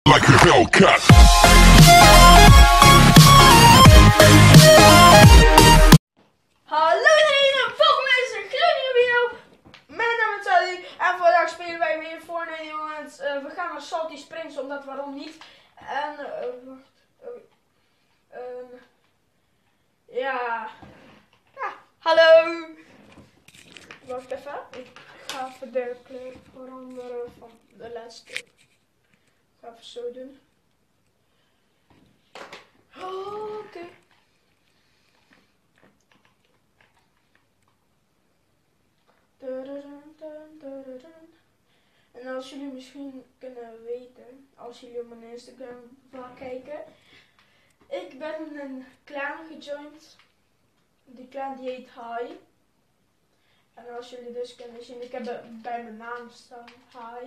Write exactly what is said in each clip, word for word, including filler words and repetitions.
Like a Hellcat. Hallo iedereen, welkom bij deze nieuwe video. Mijn naam is Ali en vandaag spelen wij weer Fortnite, jongens. Uh, we gaan naar Salty Springs, omdat waarom niet. En uh, wacht, uh, uh, ja, ja, hallo. Wacht even, ik ga even de kleur veranderen van de laatste. Ik ga even zo doen. Oh, oké. Okay. En als jullie misschien kunnen weten, als jullie op mijn Instagram gaan kijken, ik ben een clan gejoind. Die clan die heet Hi. En als jullie dus kunnen zien, ik heb bij mijn naam staan Hi.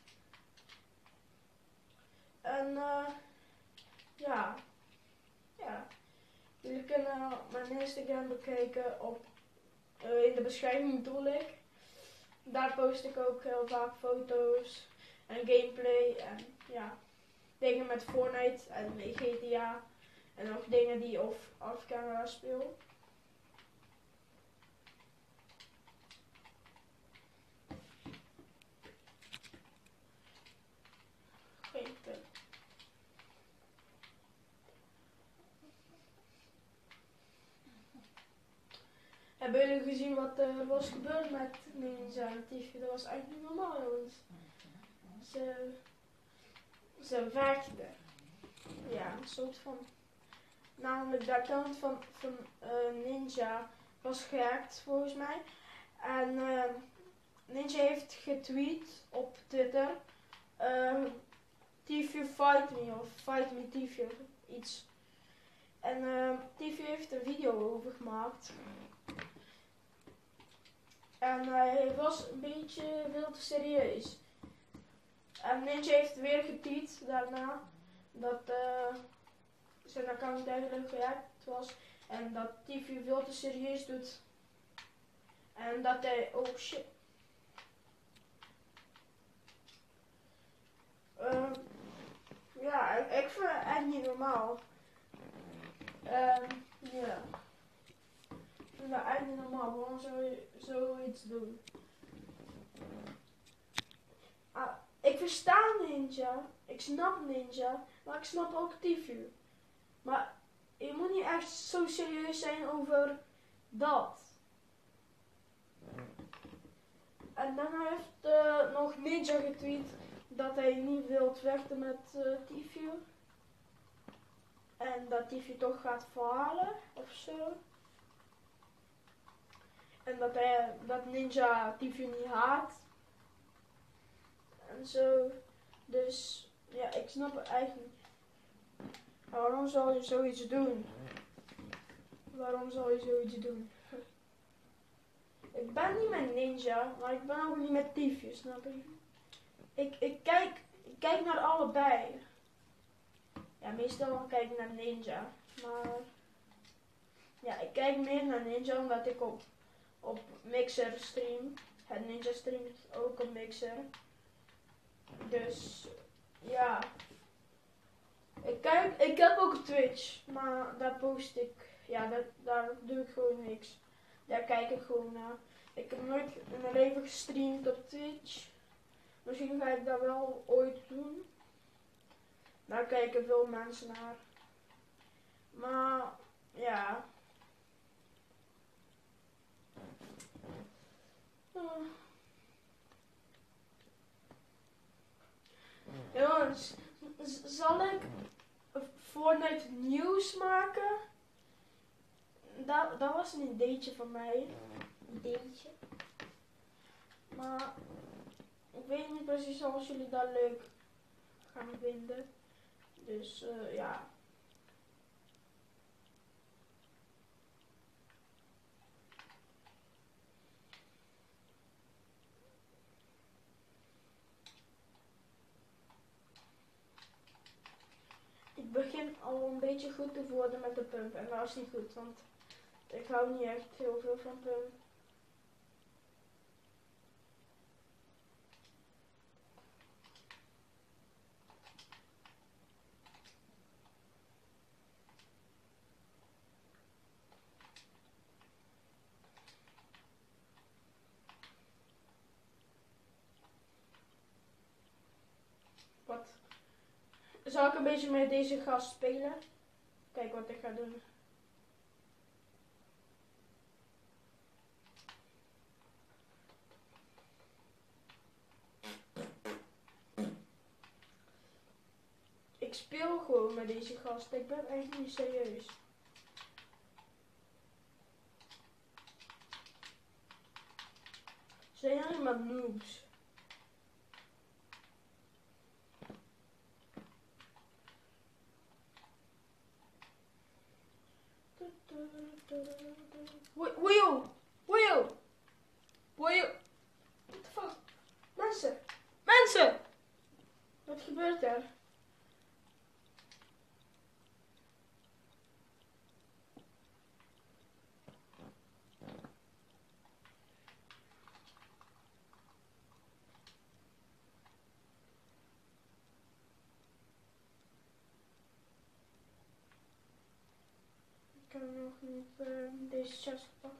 En uh, ja, ja, jullie kunnen mijn Instagram bekijken op, uh, in de beschrijving bedoel ik. Daar post ik ook heel vaak foto's en gameplay en ja, dingen met Fortnite en G T A en nog dingen die off, off camera speel. Geen punt. Hebben jullie gezien wat er was gebeurd met Ninja en Tiffy? Dat was eigenlijk niet normaal, jongens. Ze, ze werkte. Ja, een soort van. Namelijk de account van, van uh, Ninja was gehackt volgens mij. En uh, Ninja heeft getweet op Twitter. Uh, Tiffy fight me of fight me Tiffy of iets. En uh, Tiffy heeft een video over gemaakt. En hij uh, was een beetje veel te serieus. En Ninja heeft weer getweet daarna dat uh, zijn account eigenlijk gehackt was. En dat Tiffy veel te serieus doet. En dat hij, oh shit. Uh, ja, ik, ik vind het echt niet normaal. Uh, ja. Ik vind dat echt niet normaal. Waarom zou je zoiets doen? Ah, ik versta Ninja. Ik snap Ninja. Maar ik snap ook Tiffy. Maar je moet niet echt zo serieus zijn over dat. En dan heeft uh, nog Ninja getweet dat hij niet wilt vechten met uh, Tiffy. En dat Tiffy toch gaat verhalen of zo. En dat, hij, dat Ninja Tiffy niet haat. En zo. Dus ja, ik snap het eigenlijk niet. Waarom zou je zoiets doen? Waarom zou je zoiets doen? Ik ben niet met Ninja, maar ik ben ook niet met Tiffy, snap je? Ik, ik, kijk, ik kijk naar allebei. Ja, meestal kijk ik naar Ninja. Maar ja, ik kijk meer naar Ninja omdat ik op, op Mixer stream. Het Ninja streamt ook op Mixer. Dus ja. Ik, kijk, ik heb ook een Twitch, maar daar post ik, ja, dat, daar doe ik gewoon niks. Daar kijk ik gewoon naar. Ik heb nooit in mijn leven gestreamd op Twitch. Misschien ga ik dat wel ooit doen. Daar kijken veel mensen naar. Maar ja. Uh. Jongens, zal ik Fortnite nieuws maken? Dat, dat was een ideetje van mij. Een ideetje. Maar ik weet niet precies of jullie dat leuk gaan vinden. Dus uh, ja. Ik begin al een beetje goed te worden met de pump. En dat is niet goed, want ik hou niet echt heel veel van pump. Zal ik een beetje met deze gast spelen? Kijk wat ik ga doen. Ik speel gewoon met deze gast. Ik ben echt niet serieus. Ze zijn helemaal noobs. Woejoe! Woejoe! Woejoe! What the fuck? Mensen! Mensen! Wat gebeurt er? Ik heb nog niet uh, deze chest gepakt.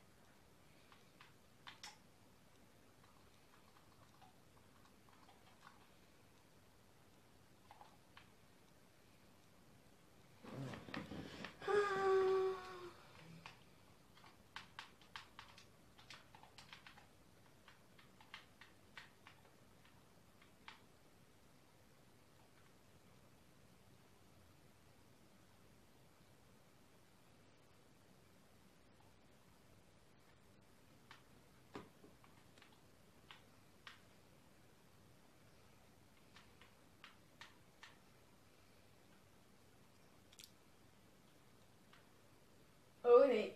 Oh nee.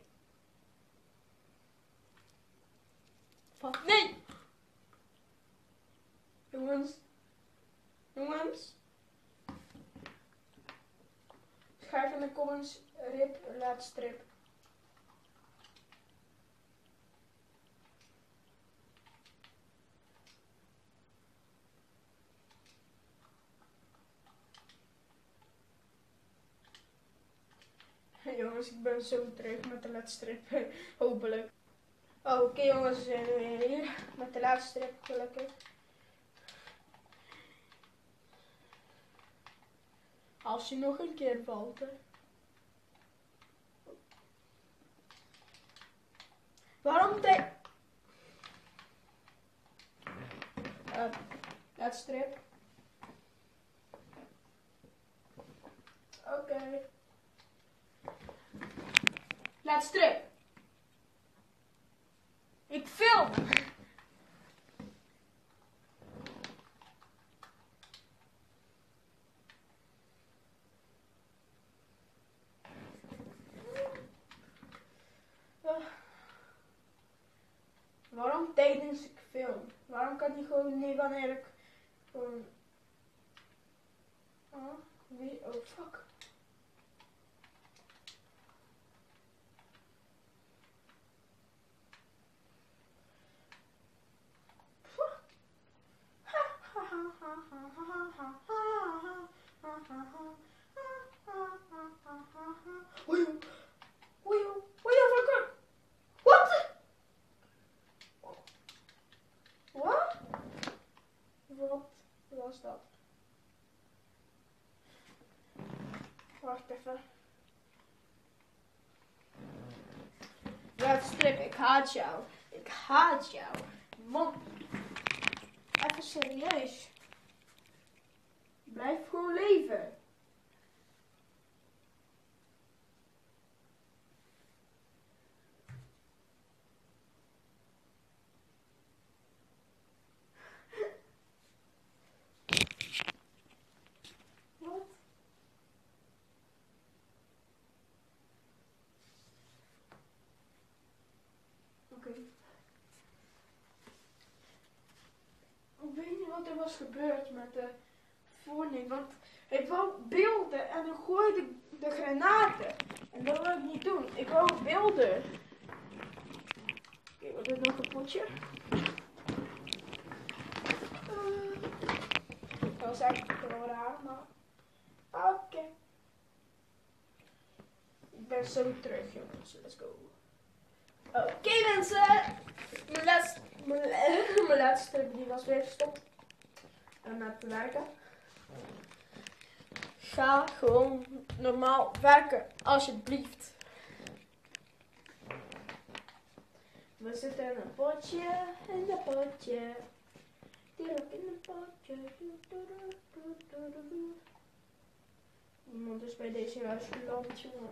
Fuck. Nee! Jongens. Jongens. Schrijf in de comments rip laat strip. Jongens, ik ben zo terug met de laatste strip. Hopelijk. Oh, oké okay, jongens, we zijn weer hier met de laatste strip, gelukkig. Als je nog een keer valt, hè. Waarom de... Uh, laatste strip. Oké. Okay. Laatste strip. Ik film. Uh. Waarom tijdens ik film? Waarom kan die gewoon niet wanneer ik gewoon... Oh, wie? Oh fuck. Oei, oei, oei, fucker. What? Wat? Wat was dat? Wacht even. Laatste strip, ik haat jou. Ik haat jou. Man. Even serieus. Blijf gewoon leven. Wat? Oké. Okay. Ik weet niet wat er was gebeurd met de voorneem, want ik wou beelden en dan gooide de granaten. En dat wil ik niet doen. Ik wou beelden. Oké, okay, wat is nog een potje? Uh, dat was eigenlijk wel raar, maar... Oké. Okay. Ik ben zo terug, jongens. Let's go. Oké, okay, mensen. Mijn laatste, mijn, mijn laatste strip die was weer gestopt. En met te werken. Ga gewoon normaal werken, alsjeblieft. We zitten in een potje, in een potje. Direct in een potje. Iemand is bij deze huis geland, jongen.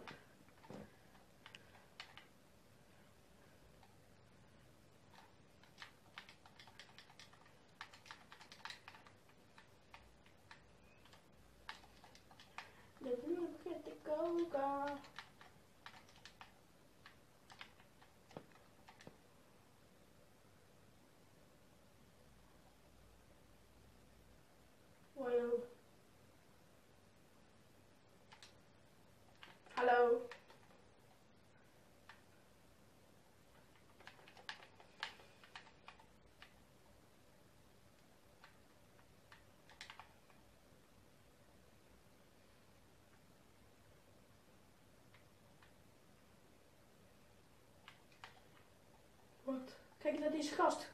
De vloer begint te koken. Wow. Hallo. Wat? Kijk naar deze gast.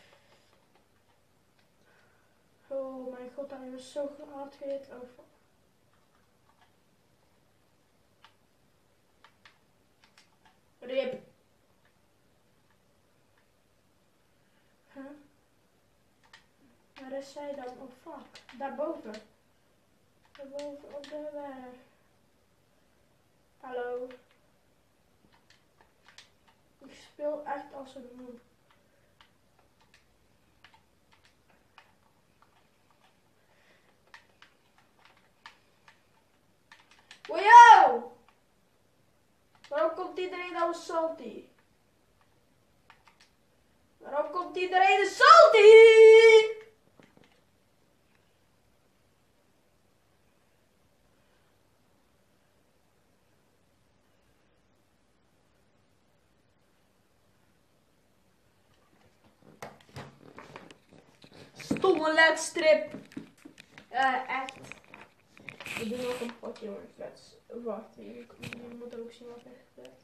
Oh mijn god, hij was zo hard gehit over. Rip. Huh? Waar is zij dan? Oh fuck. Daarboven. Daarboven op de weg. Hallo. Ik speel echt als een moe. Wow! Waarom komt iedereen nou salty? Waarom komt iedereen salty? Stomme ledstrip. Uh, echt. We doen ook een potje, jongens. Let's... Wacht, je moet ook zien wat er gebeurt.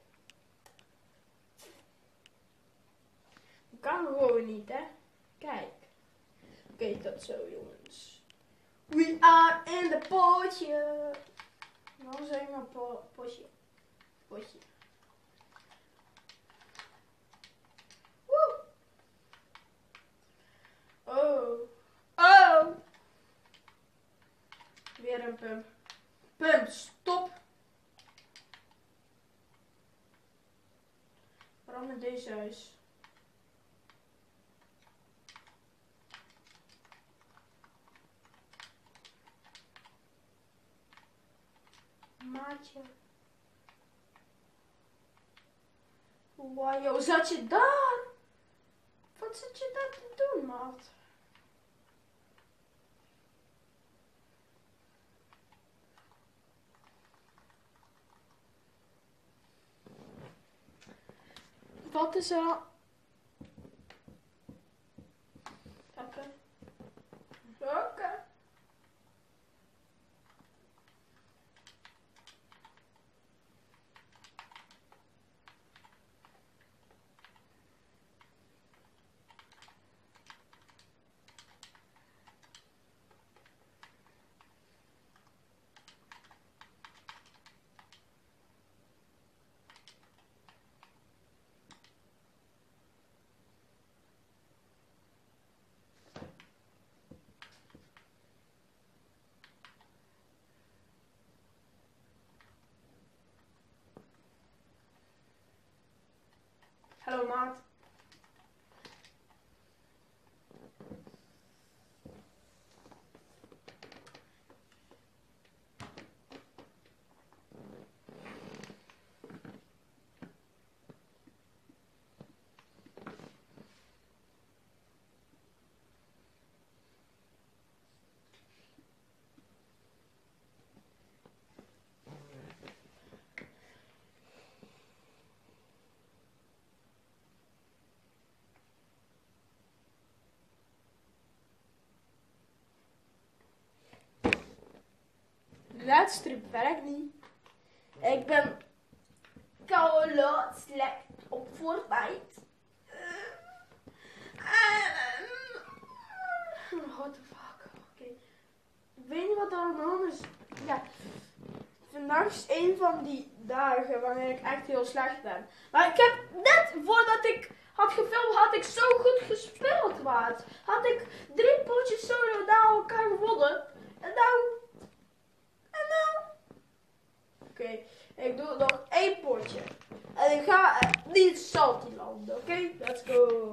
Dat kan gewoon niet, hè. Kijk. Oké, okay, dat zo, jongens. We are in the potje. Nou zeg maar po potje. Potje. Woe. Oh. Oh. Weer een pump. Pump, stop. Waarom in deze huis? Maatje. Wow, zat je daar? Wat zit je daar te doen, maat? Wat is er al? Oké. Okay. Oké. Okay. Hallo maat. Ledstrip werkt niet. Ik ben koude slecht op Fortnite. What the fuck? Oké. Okay. Ik weet niet wat er aan de hand is. Ja, nachts een van die dagen wanneer ik echt heel slecht ben. Maar ik heb net voordat ik had gefilmd, had ik zo goed gespeeld, maat. Had ik drie potjes solo na elkaar gewonnen. En nou... En nou... Oké, okay, ik doe nog één potje. En ik ga uh, niet salty landen, oké? Okay? Let's go.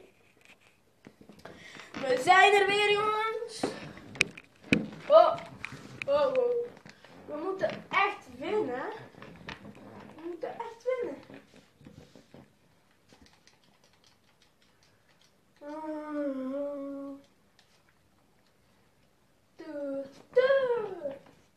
We zijn er weer, jongens. Oh, oh, oh. We moeten echt winnen. We moeten echt winnen. Oh. Doe, doe.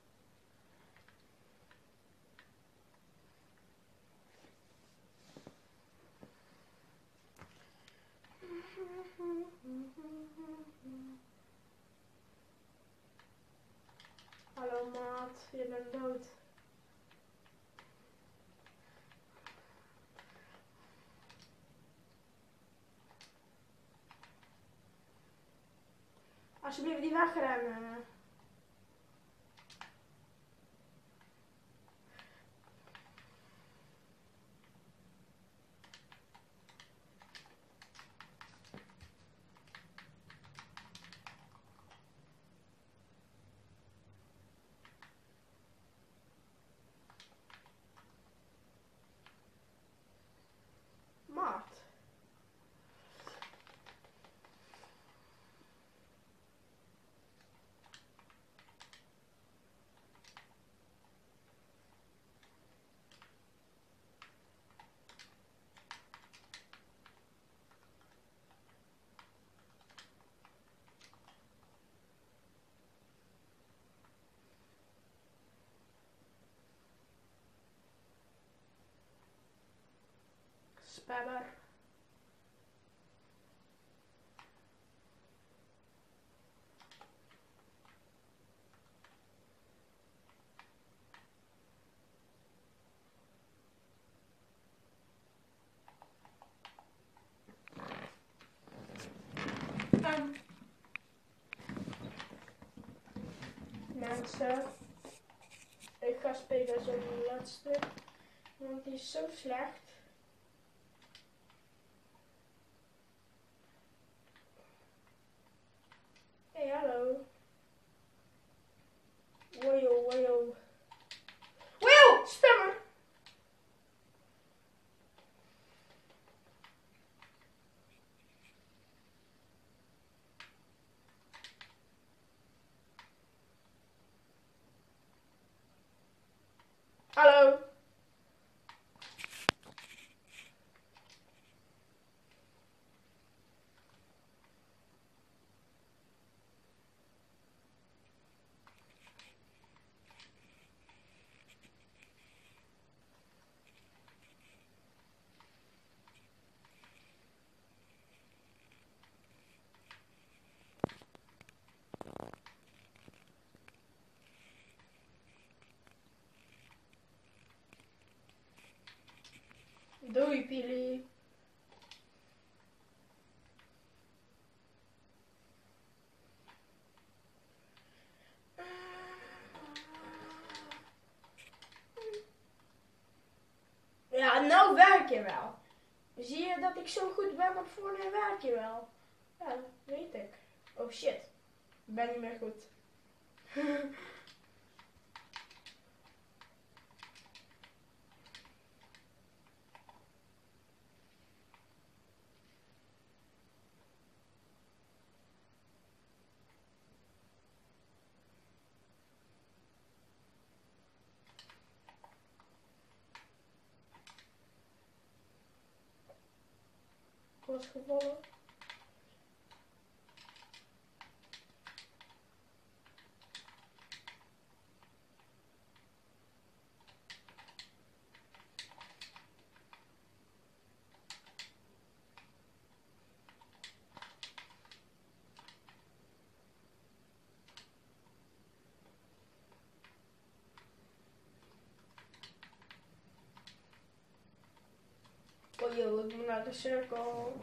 Hallo maat, je bent dood. Alsjeblieft die wegrennen. Maat. Spammer. Um, mensen, ik ga spelen zo'n laatste, want die is zo slecht. Hey, hallo. Wojo, wojo. Wojo, spammer! Hallo. Doei, Pili. Ja, nou werk je wel. Zie je dat ik zo goed ben op Fortnite, werk je wel. Ja, dat weet ik. Oh shit. Ik ben niet meer goed. Ik was gevallen. Oh joh, ik moet naar de cirkel.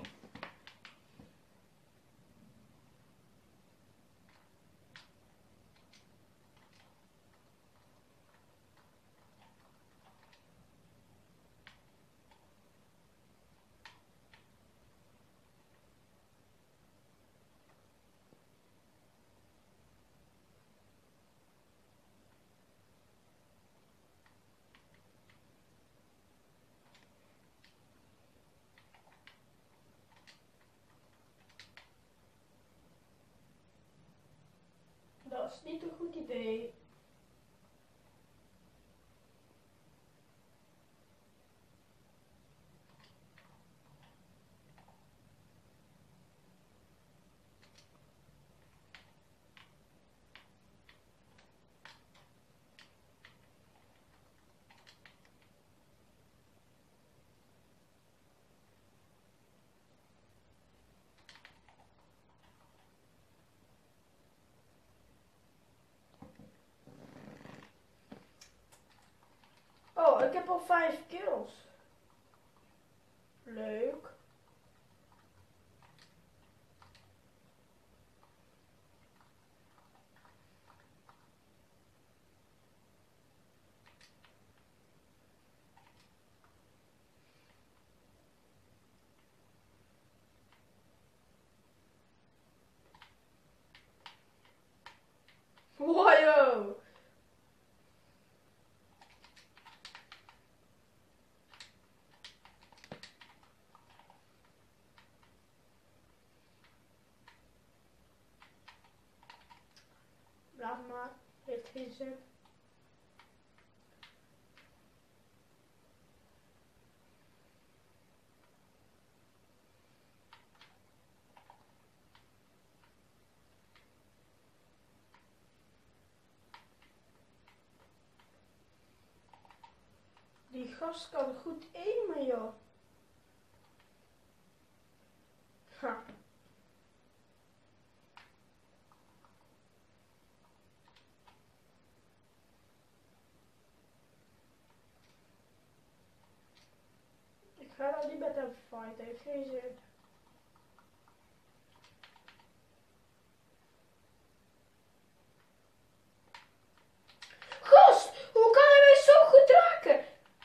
Dat is niet een goed idee. Oh, ik heb al vijf kills. Leuk. Wow. Laat maar, heeft geen zin. Die gast kan goed aimen, joh. Ha. Ik ga nou niet met hem fighten, heeft geen zin. Gast, hoe kan hij mij zo goed raken?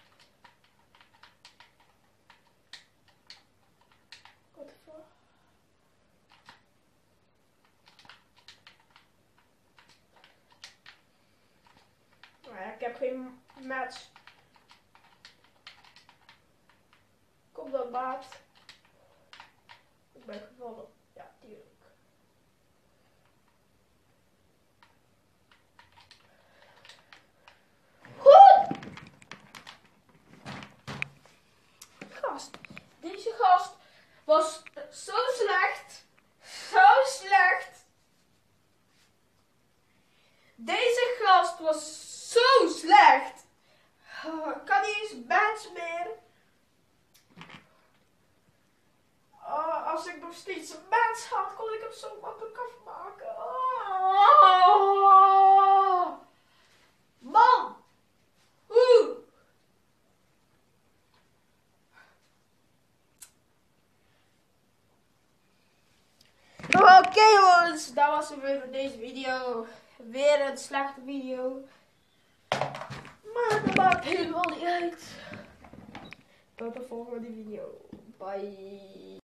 What the fuck? Nou ja, ik heb geen match. Kom dan, maat. Ik ben gevallen. Ja, tuurlijk. Goed! Gast. Deze gast was zo slecht. Zo slecht. Deze gast was zo slecht. Oh, ik kan niet eens bands meer. Oh, als ik nog steeds een mens had, kon ik hem zo makkelijk afmaken. Oh. Man! Oeh! Oké okay, jongens, dat was het weer voor deze video. Weer een slechte video. Maar dat maakt helemaal niet uit. Tot de volgende video. Bye.